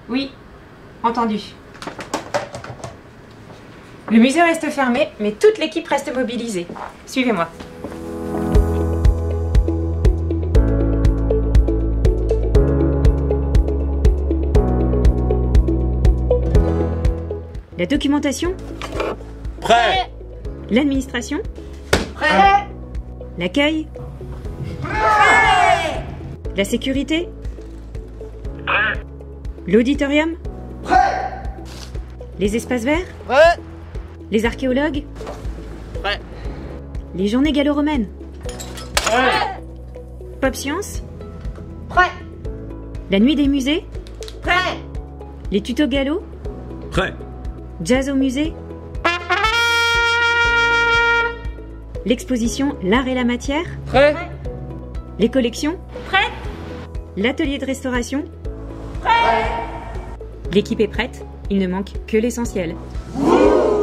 Oui, entendu. Le musée reste fermé, mais toute l'équipe reste mobilisée. Suivez-moi. La documentation? Prêt. L'administration? Prêt. L'accueil? Prêt. La sécurité? L'auditorium? Prêt. Les espaces verts? Prêt. Les archéologues? Prêt. Les journées gallo-romaines? Prêt. Pop Science? Prêt. La nuit des musées? Prêt. Les tutos gallo? Prêt. Jazz au musée? L'exposition L'art et la matière? Prêt. Les collections? Prêt. L'atelier de restauration? Prêt. L'équipe est prête, il ne manque que l'essentiel. Wouh.